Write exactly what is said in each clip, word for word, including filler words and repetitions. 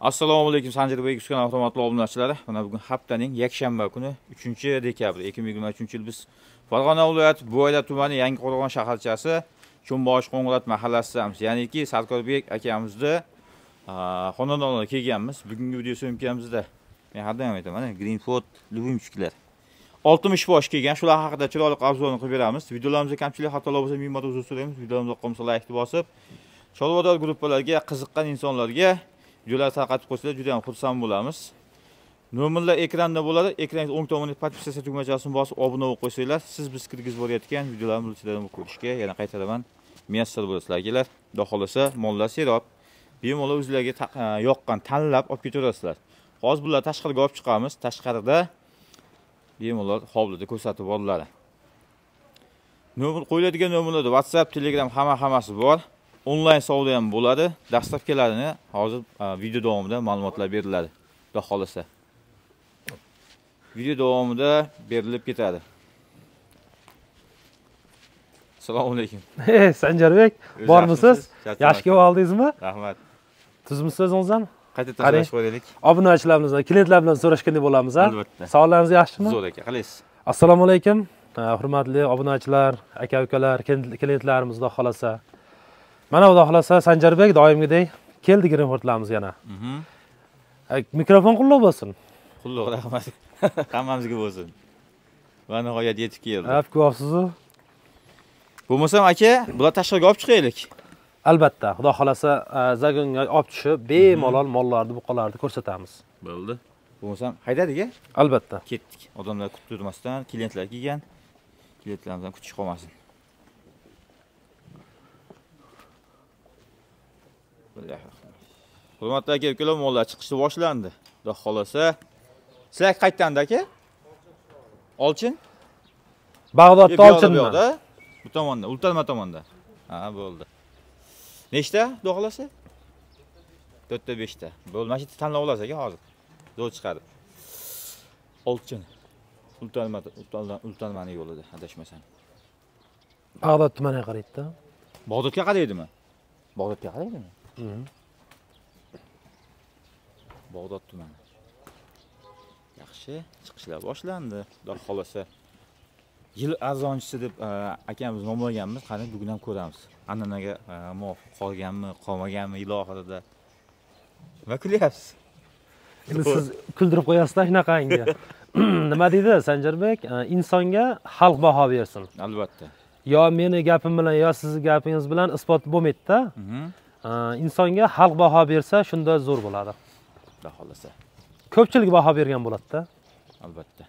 Assalomu alaykum Sanjarbek Uskan avtomatli obunachilar. Mana bugun haftaning yakshanba kuni uchinchi dekabr ikki ming yigirma uchinchi yil biz Farg'ona viloyati Bo'yla tumani Yangiqo'rg'on shaharchasi Cho'mbosh Qo'ng'irot mahallasida, ya'niki Sarkorbek akamizni xonadoniga kelganmiz. Bugungi video syomkamizda men har doim aytaman, Greenford Lubimchiklar oltmish bosh kelgan, shular haqida chiroyli obzorni qilib beramiz. Videolarimizda kamchilik xatolar bo'lsa, ming marta uzr so'raymiz. Videolarimizni yoqqansa like bosib, chorvador gruppalarga, qiziqqan insonlarga videolar tarqatib qo'ysalar juda ham xursand bo'lamiz. Nomerlar ekranda bo'ladi. Ekranning o'ng tomonida podpisatsiya tugmachasini bosib obuna bo'lib qo'ysanglar, siz biz kirgizib borayotgan videolarni birinchidan ko'rishga yana qaytaraman muyassar bo'lasizlar. Xudo xolasa, mollar serob, bemalol o'zlariga yoqqan tanlab olib ketaverasizlar. Hozir bular tashqariga olib chiqamiz. Tashqarida bemalol hovlida ko'rsatib boriladi. Nomer qo'yiladigan nomerlarda WhatsApp, Telegram hamma hammasi bor. Onlayn savdo ham bo'ladi. Dastavkalarini hozir video davomida ma'lumotlar beriladi. Xudo xolasa. Video davomida berilib ketadi. Assalomu alaykum. Hey, Sanjarbek, bormisiz? Yaxshi kelib oldingizmi? Rahmat. Tuzmisiz o'zingizdan? Qayta tashlash qo'yaylik. Obunachilarimizdan, klientlar bilan so'rashgandek bo'lamiz, ha? Albatta. Sog'lig'ingiz yaxshimi? Zo'r aka, qalaysiz? Assalomu alaykum. Hurmatli obunachilar, aka-ukalar, klientlarimiz xudo xolasa. Mana xudo xolasa Sanjarbek doimgidek keldi Greenfordlarimiz yana. Mhm. Mikrofon qulluq bo'lsin. Qulluq, rahmat. Hammamizga bo'lsin. Va nihoyat yetib keldi. Hap ko'psiz-ku. Bo'lmasam aka, bular tashqariga olib chiqaylik. Albatta, xudo xolasa zagonga olib tushib, bemalol mollarni, buqalarni ko'rsatamiz. Bo'ldi. Bo'lmasam haydadik-a? Albatta. Ketdik. Odamlar kutib turmasdan, klientlar kelgan. Klientlarimizdan kutish qolmasin. Hurmatli aka-ukalar, mollar chiqishni boshlandi. Xudo xolasa. Sizlar qaytdanda aka? Olchin? Bag'dodda Olchinmi? Bu tomonda, Ultarma tomonda. Ha, bo'ldi. Nechta, xudo xolasa? to'rt ta besh ta. Bo'ldi, mana shu tanlab olasiz aka hozir. Zo'r chiqadi. Olchin. Ultarma, Ultarmaning yo'lida, adashmasam. Bag'dod tumaniga qaraydi-da. Bag'dodga qaraydimi? Bag'dodga qaraydimi? Mhm. Bag'dod tumani. Yaxshi, chiqishlar boshlandi. Xudo xolasa. Yil arzonchisi deb akamiz nomlaganmiz. Qani bugun ham ko'ramiz. An'anaga muvofiq qolganmi, qolmaganmi yil oxirida. Va kulyapsiz. Endi siz kuldirib qo'yasizlar shunaqangi. Nima deydi Sanjarbek? Insonga xalq baho bersin. Albatta. Yo meni gapim bilan, yo sizning gapingiz bilan isbot bo'lmaydi-da. Mhm. Insonga xalq baho bersa, shunda zo'r bo'ladi. Xudo xolasa. Ko'pchilik baho bergan bo'ladi-da. Albatta.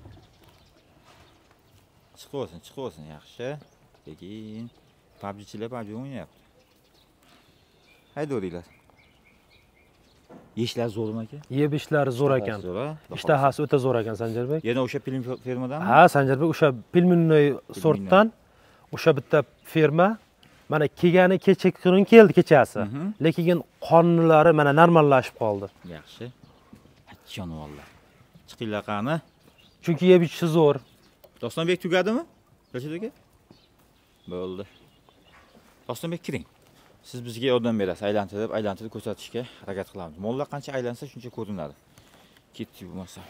Chiqosin, chiqosin, yaxshi. Lekin PUBG'chilar PUBG o'ynayapti. Haydoringlar. Yeshlar zo'rmi aka? Yeb ishlari zo'r ekan. Ishtahasi o'ta zo'r ekan Sanjarbek. Yana o'sha film fermadanmi? Ha, Sanjarbek o'sha pilminnoy sortdan o'sha bitta ferma. Mana kelgani kecha kun keldi kechasi. Lekin qonunlari mana normallashib qoldi. Yaxshi. Jonivorlar. Chiqinglar qani. Chunki yeb ichishi zo'r. Dostonbek tugadimi? Rashid aka? Bo'ldi. Dostonbek kiring. Siz bizga yordam berasiz, aylantirib, aylantirib ko'rsatishga harakat qilamiz. Mollar qancha aylansa, shuncha ko'rinadi. Ketdi bo'lmasa.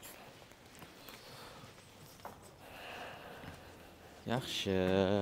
Yaxshi.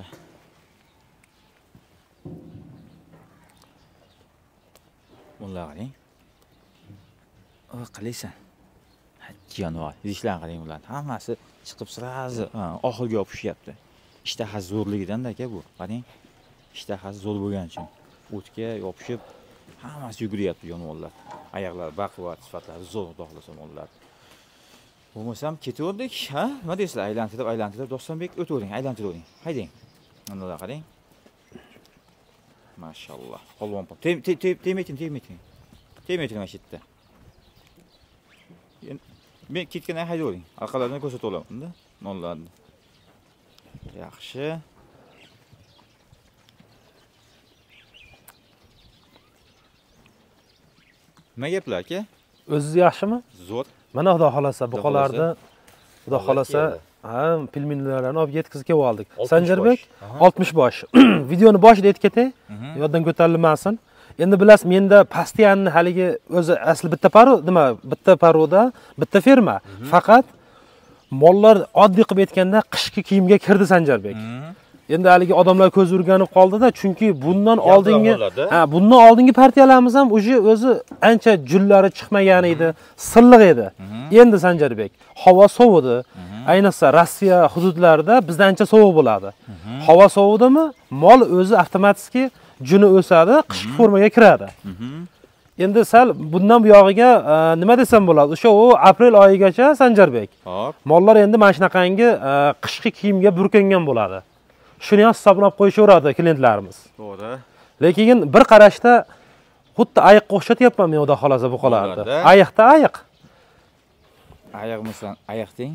Mollar qarang. O, qalaysan? Jonivor, idishlarni qarang ularni. Hammasi chiqib sirazi oxirga yopishyapti. Ishtahasi zo'rligidan aka bu. Qarang. Ishtahasi zo'r bo'lgani uchun o'tga yopishib hammasi yuguryapti jonivorlar. Oyoqlari baquvvat, sifatlari zo'r, xudo xolasa mollar. Bo'lmasam ketaverdik, ha? Nima deysizlar? Aylantirib, aylantirib Dostonbek o'tavering, aylantiravering. Haydang. Mana qarang. Mashallah. Polvon pol. Tegmaytin, tegmaytin. Tegmaytin mana shu yerda. Men ketgandan haydavering. Orqalarini ko'rsatib olaman-da, mollarni. Yaxshi. Nima gaplar aka? O'zingiz yaxshimi? Zo'r. Mana xudo xolasa buqalarni xudo xolasa ha, pilminlarni olib yetkazib kelib oldik. Sanjarbek oltmish bosh. Videoni boshida aytib ketay, yoddan ko'tarilmasin. Endi bilasiz, menda Pastianni haligi o'zi asli bitta paru, nima, bitta paroda, bitta ferma. Faqat mollar oddiy qilib aytganda qishki kiyimga kirdi Sanjarbek. Endi haligi odamlar ko'z urganib qoldi-da, chunki bundan oldingi, ha, bundan oldingi partiyalarimiz ham o'zi o'zi ancha jullari chiqmagan edi, silliq edi. Endi Sanjarbek, havo sovidi. Ayniqsa Rossiya hududlarida bizda ancha sovuq bo'ladi. Havo sovidimi, mol o'zi avtomatik juni o'sadi, qishki formaga kiradi. Endi sal bundan bu yog'iga nima desam bo'ladi? O'sha u aprel oyigacha Sanjarbek. Hop. Mollar endi mana shunaqangi qishki kiyimga burkangan bo'ladi. Shuni ham hisoblab qo'yishaveradi klientlarimiz. To'g'ri. Lekin bir qarashda xuddi ayiqqa o'xshatyapman men xudo xolasa bu qolardi. Ayiqda ayiq. Ayiq misan, ayiq deng.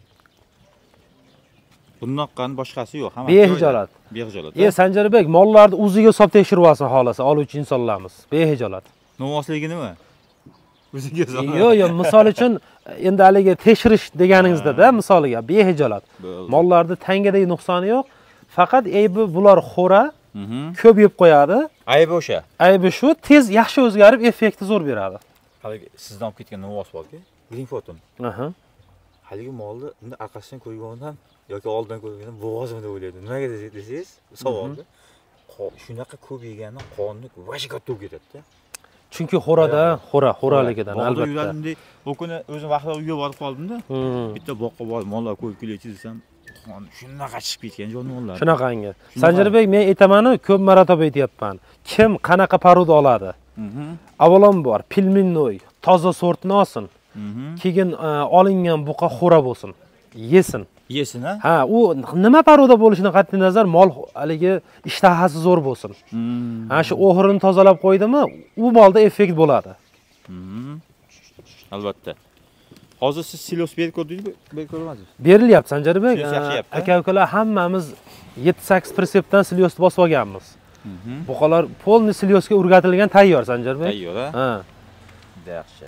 Bundan boshqasi yo'q, hamma. Behijolat. Behijolat. E Sanjarbek, mollarni o'ziga hisob tekshirib olsin xolasa, oluvchi insonlarimiz. Behijolat. Novosligi nima? O'ziga hisob. Yo'q, yo'q, misol uchun endi haligi tekshirish deganingizda-da, misoliga behijolat. Mollarda tangadagi nuqsoni yo'q. Faqat aybi bular xo'ra, ko'p yeb qo'yadi. Aybi o'sha. Aybi shu, tez yaxshi o'zgarib, effekti zo'r beradi. Haligi sizdan olib ketgan novos borki, Green Photon. Aha. Haligi molni endi orqasidan ko'rgandan yoki oldidan ko'rgandan bo'g'ozimni deb o'ylaydi. Nimaga desangiz, savolni. Shunaqa ko'p yegandan qonni vashi katta bo'lib ketadi-da. Chunki xo'rada, xo'ra, xo'raligidan albatta. Yuradim-da, bu kuni o'zim vaqtida uyga borib qoldim-da. Bitta boqqa borib mollar qo'yib kelaychi desam, shunaqa chiqib ketgan jonivorlar. Shunaqangi. Sanjarbek, men aytaman-ku, ko'p marotaba aytyapman. Kim qanaqa paroda oladi? Avvalambor pilminnoy, toza sortni olsin. Keyin olingan buqa xo'ra bo'lsin. Yesin. Yesin, ha? Ha, u nima paroda bo'lishidan qat'iy nazar mol haligi ishtahasi zo'r bo'lsin. Ha, shu o'g'rini tozalab qo'ydimi, u molda effekt bo'ladi. Albatta. Hozir siz silos berib ko'rdingizmi? Berib ko'rmadingiz? Berilyapti Sanjarbek. Aka-ukalar hammamiz yetti sakkiz perseptdan silyosni bosib olganmiz. Buqalar polni silyosga o'rgatilgan tayyor Sanjarbek. Tayyor, ha? Yaxshi.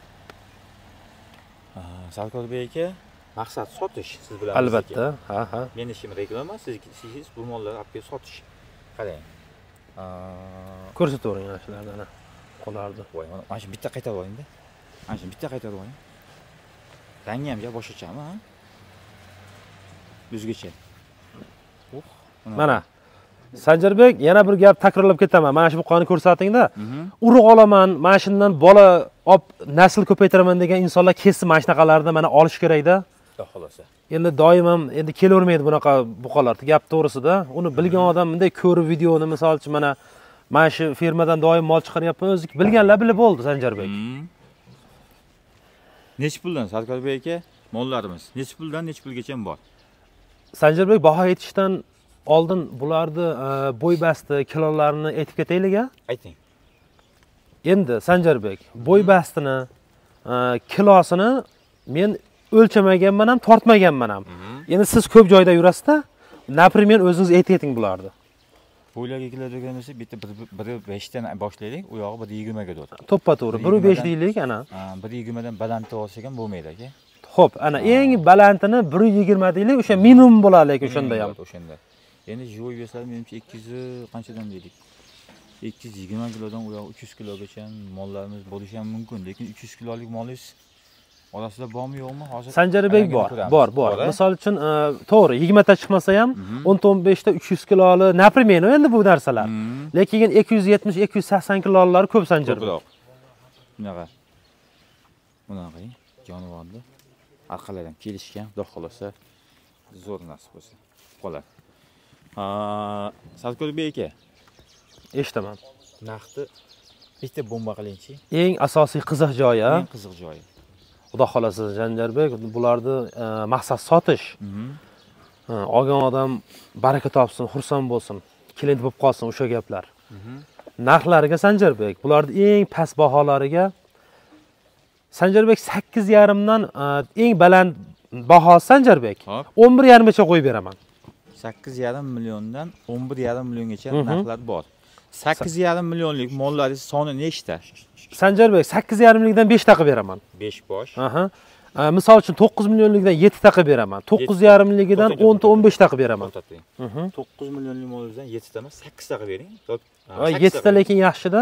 Sarkorbek aka, maqsad sotish siz bilan. Albatta, ha, ha. Meni ishim reklama, siz bu mollarni olib kelib sotish. Qarang. Ko'rsatavering shularni ana. Qolardi. Voy, mana shu bitta qaytarib oling-da. Mana shu bitta qaytarib oling. Rangi ham boshqachami, ha? O'zgacha. Oh, mana. Sanjarbek, yana bir gap takrorlab ketaman. Mana shu buqani ko'rsating-da. Urug' olaman, mana shundan bola olib nasl ko'paytiraman degan insonlar kesib mana shunaqalarni mana olish kerak-da. Xolos. Endi doim ham endi kelavermaydi bunaqa buqalar. Gap to'g'risida. Uni bilgan odam bunday ko'rib videoni, misol uchun mana mana shu firmadan doim mol chiqaryapman, o'zi bilganlar bilib bo'ldi Sanjarbek. Necha puldan Sarkorbek aka mollarimiz? Necha puldan necha pulgacha bor? Sanjarbek, baho aytishdan oldin bularni bo'y basti, kilolarini aytib ketaylik-a? Ayting. Endi Sanjarbek, bo'y bastini, kilosini men o'lchamaganman ham, tortmaganman ham. Endi siz ko'p joyda yurasiz-da, naprimyer o'zingiz ayting bularni. Bo'ylarga keladigan bo'lsa, bitta bir besh dan boshlaylik, u yog'i bir yigirma ga to'g'ri. To'ppa-to'g'ri, bir besh deylik ana. bir yigirma dan baland olsak ham bo'lmaydi aka. Xo'p, ana eng balandini bir yigirma deylik, o'sha minimum bo'ladi lekin o'shanda ham. O'shanda. Endi joy bersa menimcha ikki yuz qanchadan deylik? ikki yuz yigirma kilodan u yoq uch yuz kilogacha mollarimiz bo'lishi ham mumkin, lekin uch yuz kilolik molingiz orasida bormi yo'qmi hozir? Sanjarbek bor, bor, bor. Misol uchun, to'g'ri, yigirma ta chiqmasa ham o'n o'n besh ta uch yuz kiloli, naprimyer endi bu narsalar. Lekin ikki yuz yetmish ikki yuz sakson kilolari ko'p Sanjarbek. Bunaqa. Bunaqa jonivorni orqalardan kelishgan, xudo xolasa zo'r nasib bo'lsa qoladi. Sarkorbek aka, eshitaman. Narxni bitta bomba qilingchi. Eng asosiy qiziq joyi, eng qiziq joyi. Xudo xolasa Sanjarbek, bularni maqsad sotish. Olgan odam baraka topsin, xursand bo'lsin, klient bo'lib qolsin o'sha gaplar. Narxlariga Sanjarbek, bularning eng past baholariga Sanjarbek sakkiz yarim dan eng baland baho Sanjarbek o'n bir yarim gacha qo'yib beraman. sakkiz yarim milliondan o'n bir yarim milliongacha narxlar bor. sakkiz yarim millionlik mollaringiz soni nechta? Sanjarbek, sakkiz yarim likdan besh ta qilib beraman. besh bosh. Aha. Misol uchun to'qqiz millionlikdan yetti ta qilib beraman. to'qqiz yarim ligidan o'n ta o'n besh ta qilib beraman. to'qqiz millionlik molingizdan yetti ta emas, sakkiz ta qilib bering. yetti ta lekin yaxshi-da.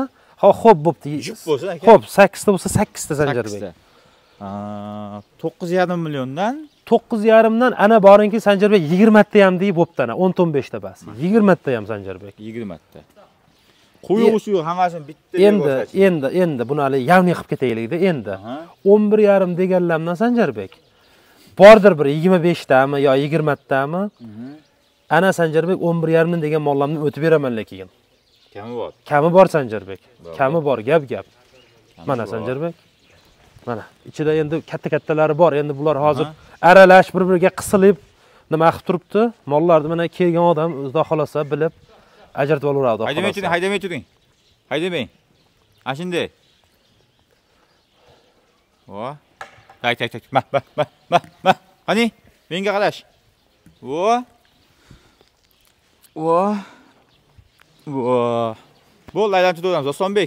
Ha, xo'p, bo'pti. Jup bo'lsin aka. Xo'p, sakkiz ta bo'lsa sakkiz ta Sanjarbek. to'qqiz yarim milliondan to'qqiz yarim dan ana boringki Sanjarbek yigirma ta ham deyib bo'pti ana o'n o'n besh ta bas. yigirma ta ham Sanjarbek. yigirma ta. Quyuq suyuq hammasini bitta endi endi endi buni hali yavni qilib ketaylikda endi. o'n bir yarim deganlamdan Sanjarbek. Bordir bir yigirma besh tami yo yigirma tami? Ana Sanjarbek o'n bir yarim degan mollarni o'tib beraman lekin. Kami bor. Kami bor Sanjarbek. Kami bor, gap gap. Mana Sanjarbek. Mana ichida endi katta-kattalari bor. Endi bular hozir aralash bir-biriga qisilib nima qilib turibdi. Mollarni mana kelgan odam o'zida xolasa bilib ajratib olaveradi. Haydamay turing, haydamay turing. Haydamang. Ana shunday. Vo. Tak tak tak. Ma ma ma ma ma. Qani, menga qarash. Vo. Vo. Vo. Bo'ldi, aylantirib o'tamiz, Ostonbek.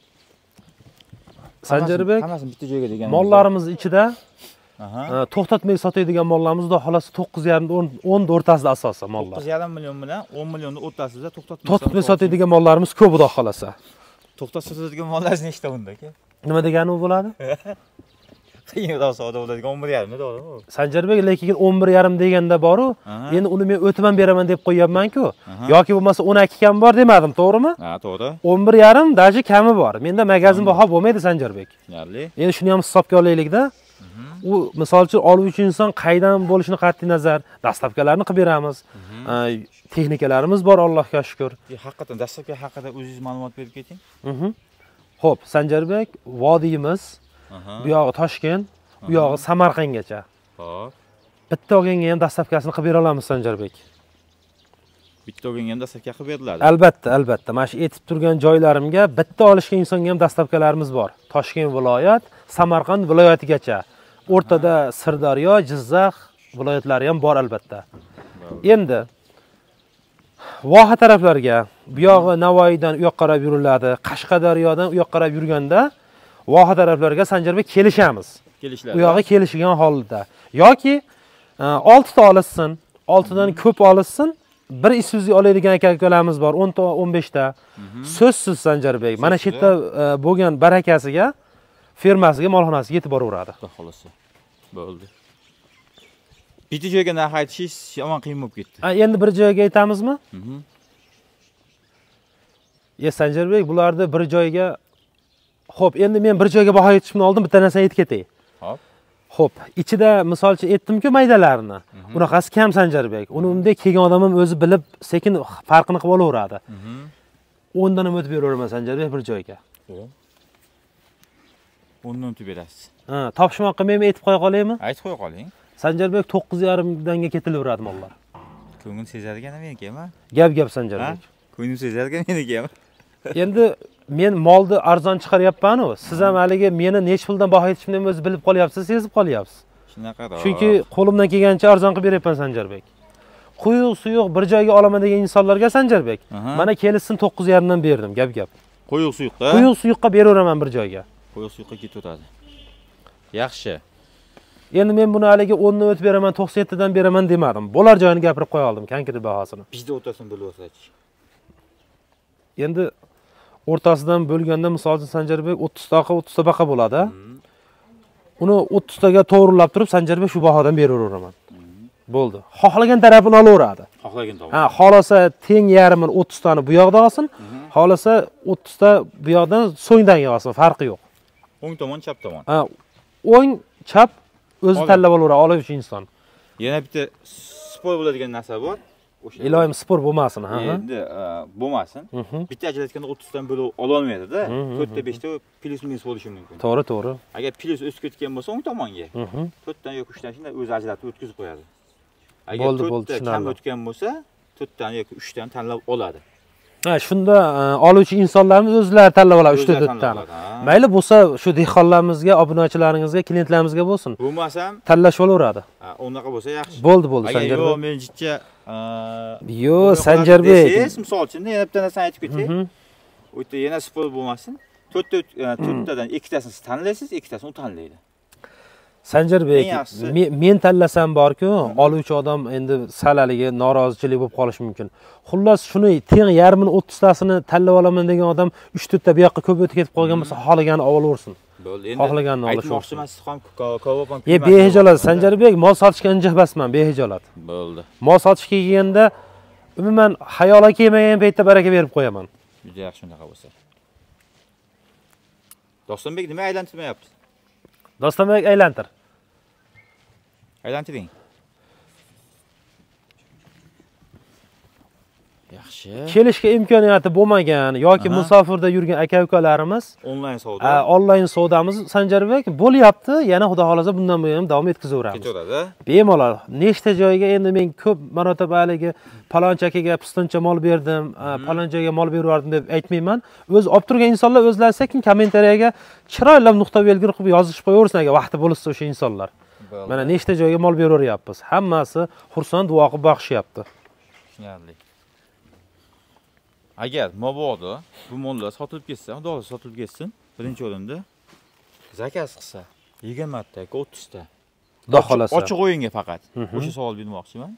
Sanjarbek, hammasini bitta joyga degan. Mollarimiz ichida to'xtatmay sotadigan mollarimiz da xolasi to'qqiz yarim o'n o'rtasida asosan mollar. to'qqiz yarim million bilan o'n millionni o'rtasida to'xtatmay to'xtatmay sotadigan mollarimiz ko'p xudo xolasa. To'xtatib sotadigan mollar nechta unda aka? Nima degani u bo'ladi? Qiyinroq savdo bo'ladigan o'n bir yarim to'g'rimi? Sanjarbek lekin o'n bir yarim deganda bor-u, endi uni men o'tman beraman deb qo'yapman-ku. Yoki bo'lmasa o'n ikki kam bor demadim, to'g'rimi? Ha, to'g'ri. o'n bir yarim daji kami bor. Menda magazin baho bo'lmaydi Sanjarbek. Tushunarli. Endi shuni ham hisobga olaylik-da. U misol uchun oluvchi inson qaydan bo'lishini qat'iy nazar, dastlabkalarni qilib beramiz. Texnikalarimiz bor, Allohga shukr. Haqiqatan dastlabki haqida o'zingiz ma'lumot berib keting. Xo'p, Sanjarbek, vodiyimiz bu yog'i Toshkent, bu yog'i Samarqandgacha. Xo'p. Bitta olganga ham dastlabkasini qilib bera olamiz Sanjarbek. Bitta olganga ham dastlabka qilib beriladi. Albatta, albatta. Mana shu aytib turgan joylarimga bitta olishgan insonga ham dastlabkalarimiz bor. Toshkent viloyat, Samarqand viloyatigacha. O'rtada Sirdaryo, Jizzax viloyatlari ham bor albatta. Endi Voha taraflarga, bu yog'i Navoiydan u yoqqa qarab yuriladi, Qashqadaryodan u yoqqa qarab yurganda Voha taraflarga Sanjarbek kelishamiz. Kelishlar. U yog'i kelishgan holda yoki olti ta olishsin, olti dan ko'p olishsin, bir Isuzu oladigan aka-ukalarimiz bor, o'n ta o'n besh ta. So'zsiz Sanjarbek, mana shu yerda bo'lgan barakasiga, fermasiga, molxonasiga yetib boraveradi. Xolos. Bo'ldi. Bitta joyga narx aytishingiz yomon qiyin bo'lib ketdi. Ha, endi bir joyga aytamizmi? Ye Sanjarbek, bularni bir joyga Xo'p, endi men bir joyga baho aytishimdan oldin bitta narsani aytib ketay. Xo'p. Xo'p, ichida misolchi aytdim-ku maydalarni. Bunaqasi kam Sanjarbek. Uni unday kelgan odam ham o'zi bilib, sekin farqini qilib olaveradi. o'n dan ham o'tib beraveraman Sanjarbek bir joyga. o'n dan o'tib berasiz. Ha, topishmoqqa men aytib qo'ya qolaymi? Aytib qo'ya qoling. Sanjarbek to'qqiz yarim danga ketilaveradi mollar. Ko'ngil sezadigan meniki-mi? Gap gap Sanjarbek. Ko'ngil sezadigan meniki-mi? Endi men molni arzon chiqaryapman-ku. Siz ham haligi meni nech puldan baho aytishimni o'zi bilib qolyapsiz, sezib qolyapsiz. Shunaqa-da. Chunki qo'limdan kelgancha arzon qilib beryapman Sanjarbek. Quyuq suyuq bir joyga olaman degan insonlarga Sanjarbek, mana kelishsin to'qqiz yarim dan berdim, gap gap. Quyuq suyuqqa? Quyuq suyuqqa beraveraman bir joyga. Quyuq suyuqqa ketib o'tadi. Yaxshi. Endi men buni haligi o'n dan o'tib beraman, to'qson yetti dan beraman demadim. Bo'lar joyini gapirib qo'ya oldim, konkret bahosini. Bizda o'rtasini bo'lib o'tsachi. Endi o'rtasidan bo'lganda misol uchun Sanjarbek o'ttiz taqa o'ttiz ta baqa bo'ladi. Uni o'ttiz taga to'g'rilab turib Sanjarbek shu bahodan beraveraman. Bo'ldi. Xohlagan tarafini olaveradi. Xohlagan tomon. Ha, xolasa teng yarmini o'ttiz tani bu yoqda olsin, xolasa o'ttiz ta bu yoqdan so'ngdan olsin, farqi yo'q. O'ng tomon, chap tomon. Ha, o'ng, chap o'zi tanlab olaveradi oluvchi inson. Yana bitta spor bo'ladigan narsa bor. Iloyim spor bo'lmasin, ha. Endi bo'lmasin. Bitta ajratganda o'ttiz dan bo'lib ola olmaydi-da. to'rt ta besh ta plus minus bo'lishi mumkin. To'g'ri, to'g'ri. Agar plus o'sib ketgan bo'lsa o'ng tomonga, to'rt dan yoki uch dan shunday o'zi ajratib o'tkazib qo'yadi. Agar to'rt ta kam o'tgan bo'lsa, to'rt dan yoki uch dan tanlab oladi. Ha, shunda oluvchi insonlarimiz o'zlari tanlab oladi uch ta to'rt tani. Mayli bo'lsa, shu dehqonlarimizga, obunachilaringizga, klientlarimizga bo'lsin. Bo'lmasam, tanlashib olaveradi. Ha, unaqa bo'lsa yaxshi. Bo'ldi, bo'ldi Sanjarbek. Yo'q, men jicha Yo, Sanjarbek. Siz misol uchun yana bitta narsani aytib ketay. U yerda yana spor bo'lmasin. to'rt ta to'rt tadan ikkitasini siz tanlaysiz, ikkitasini u tanlaydi. Sanjarbek, Eng yaxshisi- men men tanlasam borku, oluvchi odam endi salaligi, norozichilik bo'lib qolishi mumkin. Xullas shuni teng yarmini o'ttiztasini tanlab olaman degan odam uch to'rt ta bu yoqqa ko'p o'tib ketib qolgan bo'lsa, xohlaganini olaversin. Bo'ldi. Endi Xohlaganini olish. aytmoqchiman, siz ham ko'p ham. Ye behijolat Sanjarbek, mol sotishga injiq basman, behijolat. Bo'ldi. Mol sotishga kelganda umuman xayola kelmagan paytda baraka berib qo'yaman. Juda yaxshi unaqa bo'lsa. Dostonbek nima aylantirmayapti? Dostonbek aylantir. Aylantiring. Yaxshi. Kelishga imkoniyati bo'lmagan yoki musofirda yurgan aka-ukalarimiz Onlayn savdo. onlayn savdomiz Sanjarbek bo'lyapti. Yana xudo xolasa bundan ham davom etkazaveramiz. Ketaveradi. Bemalol. Nechta joyga endi men ko'p marotaba haligi palonchi akaga pistoncha mol berdim, palon joyga mol berib deb aytmayman. O'z olib turgan insonlar o'zlari sekin kommentariyaga chiroylab nuqta belgilab qo'yib yozishib qo'yaversin agar vaqti bo'lsa o'sha insonlar. Mana nechta joyga mol beraveryapmiz. Hammasi xursand duo qilib boqishyapti. Tushunarli. Agar mabodo bu mollar sotilib ketsa, xudo sotilib ketsin, birinchi o'rinda zakaz qilsa, yigirma ta, o'ttiz ta. Xudo xolasa. Ochiq o'yinga faqat. O'sha savol bermoqchiman.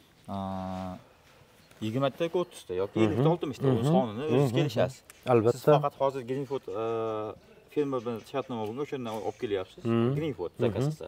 yigirma ta, o'ttiz ta yoki ellik ta, oltmish ta o'z sonini o'zingiz kelishasiz. Albatta. Siz faqat hozir Greenfoot firma bilan shartnoma bo'lgan, o'shandan olib kelyapsiz. Greenfoot zakaz qilsa.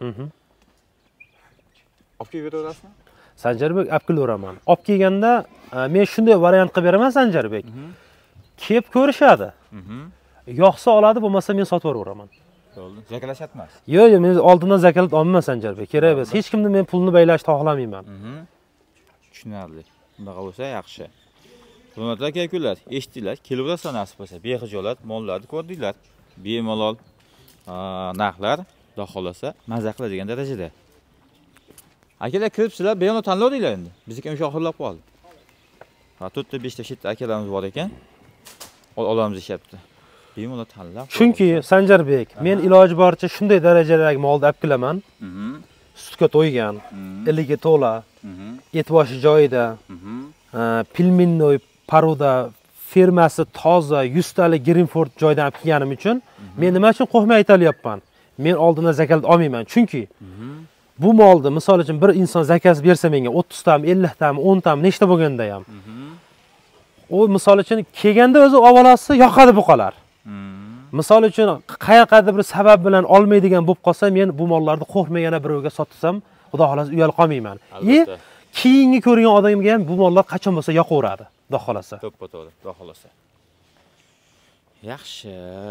Olib kelib beraverasizmi? Sanjarbek olib kelaman. Olib kelganda men shunday variant qilib beraman Sanjarbek. Kelib ko'rishadi. Yoqsa oladi, bo'lmasa men sotib yuboraman. Bo'ldi. Zakalashatmas. Yo'q, yo'q, men oldindan zakalat olmayman Sanjarbek. Kerak emas. Hech kimni men pulni baylashni xohlamayman. Tushunarli. Bunaqa bo'lsa yaxshi. Hurmatli aka-ukalar, eshitdinglar, kelaverasizlar nasib bo'lsa, behijolat mollarni ko'rdinglar. Bemalol narxlar, xudo xolasa, mazza qiladigan darajada. Akalar kiribsizlar, bemalol tanlovdinglar endi. Bizniki o'sha oxirlab qoldi. Ha, to'rt ta, besh ta shetda akalarimiz bor ekan. Olamiz deyapti. Bemalol tanlab. Chunki Sanjarbek, men iloji boricha shunday darajadagi molni olib kelaman. Sutga to'ygan, iliga to'la, et boshi joyida, pilminnoy paruda firmasi toza, yuz talik Greenfoot joydan olib kelganim uchun men nima uchun qo'hmay aytalyapman? Men oldindan zakalat olmayman. Chunki bu molni misol uchun bir inson zakaz bersa menga o'ttiz tami, ellik tami, o'n tami nechta bo'lganda ham. U misol uchun kelganda o'zi avolasi yoqadi bu qolar. Misol uchun qayerqadir bir sabab bilan olmaydigan bo'lib qolsa, men bu mollarni qo'rqmay yana birovga sotsam, xudo xolasa uyalib qolmayman. E keyingi ko'rgan odamga ham bu mollar qachon bo'lsa yoqaveradi, xudo xolasa. To'ppa to'g'ri, xudo xolasa. Yaxshi.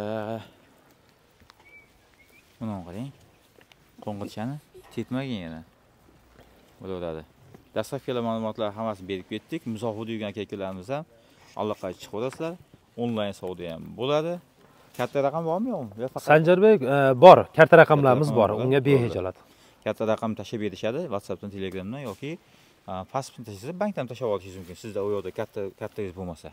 Buni qarang. Qo'ng'irchani tetmagan yana. Bo'laveradi. Dastlabki ma'lumotlar hammasini berib ketdik. Musofirda yurgan aka-ukalarimiz ham allaqay chiqaverasizlar. Onlayn savdo ham bo'ladi. Katta raqam bormi yo'qmi? Sanjarbek bor, katta raqamlarimiz bor. Unga behijolat. Katta raqam tashib berishadi, WhatsAppdan, Telegramdan yoki pasportni tashlasa, bankdan tashlab olishingiz mumkin. Sizda u yerda katta kattangiz bo'lmasa.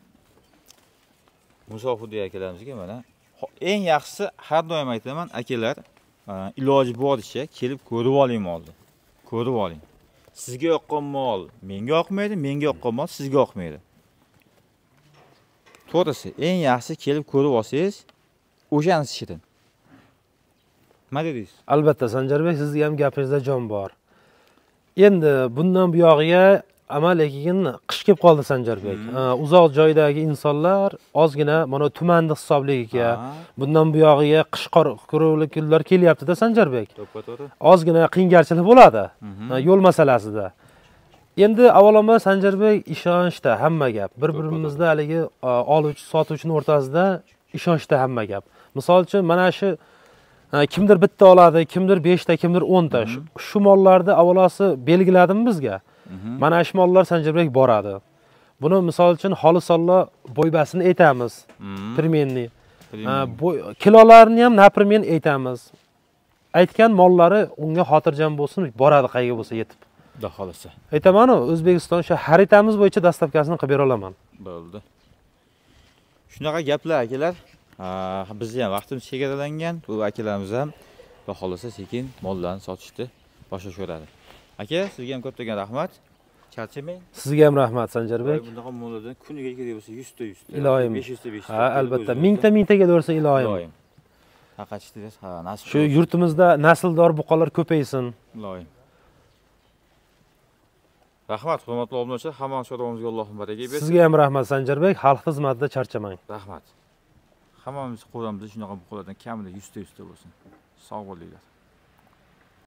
Musofirda akalarimizga mana eng yaxshisi har doim aytaman, akalar, iloji boricha kelib ko'rib oling molni. Ko'rib oling. Sizga yoqqan mol menga yoqmaydi, menga yoqqan mol sizga yoqmaydi. To'g'risi, eng yaxshisi kelib ko'rib olsangiz, o'shani shirin. Nima dedingiz? Albatta Sanjarbek, sizga ham gapingizda jon bor. Endi bundan bu yog'iga amalikin qish kelib qoldi Sanjarbek. Uzoq joydagi insonlar ozgina mana tumanni hisobligiga, bundan bu yog'iga qish qor-quruqlik kunlar kelyapti-da Sanjarbek. To'ppa-to'g'ri. Ozgina qiyingarchilik bo'ladi yo'l masalasida. Endi avvalambor Sanjarbek ishonchda hamma gap. Bir-birimizda haligi oluvchi sotuvchini o'rtasida ishonchda hamma gap. Misol uchun mana shu kimdir bitta oladi, kimdir besh ta, kimdir o'n ta. Shu mollarni avvalosi belgiladim bizga. Mana shu mollar Sanjarbek boradi. Buni misol uchun xolisonlar bo'ybasini aytamiz. Primenni. Kilolarni ham naprimen aytamiz. Aytgan mollari unga xotirjam bo'lsin, boradi qayga bo'lsa yetib. Xudo xolasa. Aytaman-ku, O'zbekiston shu xaritamiz bo'yicha dastlabkasini qilib bera olaman. Bo'ldi. Shunaqa gaplar akalar. Bizni ham vaqtimiz chegaralangan. Bu akalarimiz ham xudo xolasa sekin mollarni sotishni boshlashaveradi. Aka, sizga ham ko'ptagan rahmat. Charchamang. Sizga ham rahmat Sanjarbek. Bunaqa mollardan kuniga kerak bo'lsa yuz ta yuz ta, Iloyim. besh yuz ta besh ta. Ha, albatta. ming ta ming ta kelaversa iloyim. tarqatishdingiz. Ha, nasib. Shu yurtimizda nasldor buqalar ko'paysin. Iloyim. Rahmat, hurmatli obunachilar, hamma so'rovimizga Allohim baraka bersin. Sizga ham rahmat Sanjarbek, xalq xizmatida charchamang. Rahmat. Hammamiz qo'limizda shunaqa buqalardan kamida yuz ta yuz ta bo'lsin. Sog' bo'linglar.